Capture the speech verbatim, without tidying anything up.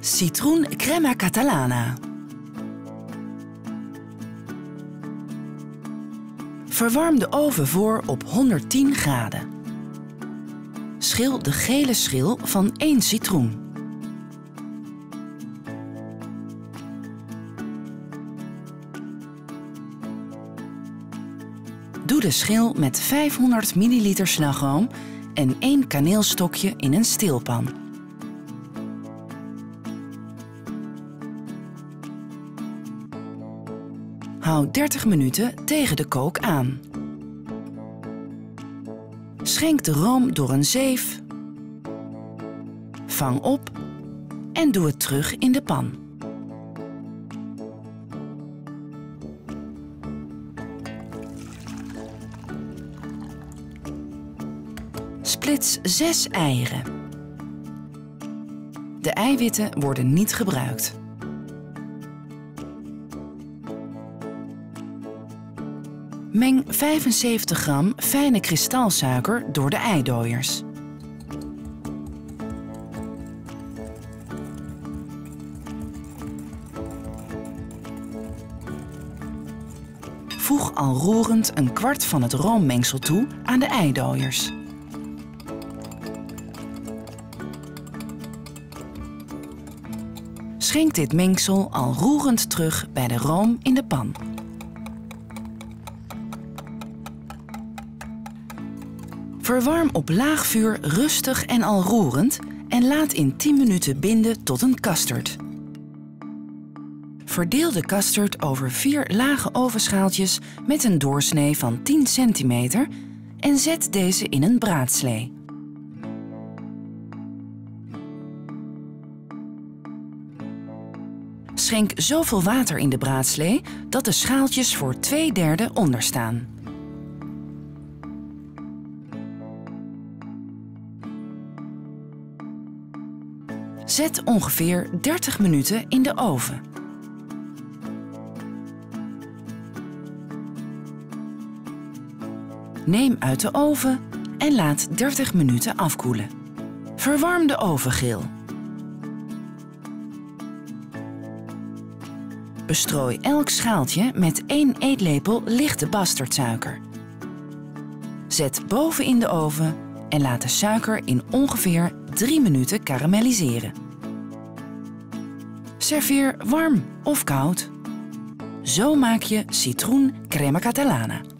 Citroen Crema Catalana. Verwarm de oven voor op honderdtien graden. Schil de gele schil van één citroen. Doe de schil met vijfhonderd milliliter slagroom en één kaneelstokje in een steelpan. Houd dertig minuten tegen de kook aan. Schenk de room door een zeef. Vang op en doe het terug in de pan. Splits zes eieren. De eiwitten worden niet gebruikt. Meng vijfenzeventig gram fijne kristalsuiker door de eidooiers. Voeg al roerend een kwart van het roommengsel toe aan de eidooiers. Schenk dit mengsel al roerend terug bij de room in de pan. Verwarm op laag vuur rustig en al roerend en laat in tien minuten binden tot een custard. Verdeel de custard over vier lage ovenschaaltjes met een doorsnee van tien centimeter en zet deze in een braadslee. Schenk zoveel water in de braadslee dat de schaaltjes voor twee derde onderstaan. Zet ongeveer dertig minuten in de oven. Neem uit de oven en laat dertig minuten afkoelen. Verwarm de ovengeel. Bestrooi elk schaaltje met één eetlepel lichte bastardsuiker. Zet boven in de oven en laat de suiker in ongeveer drie minuten karamelliseren. Serveer warm of koud. Zo maak je citroen crema catalana.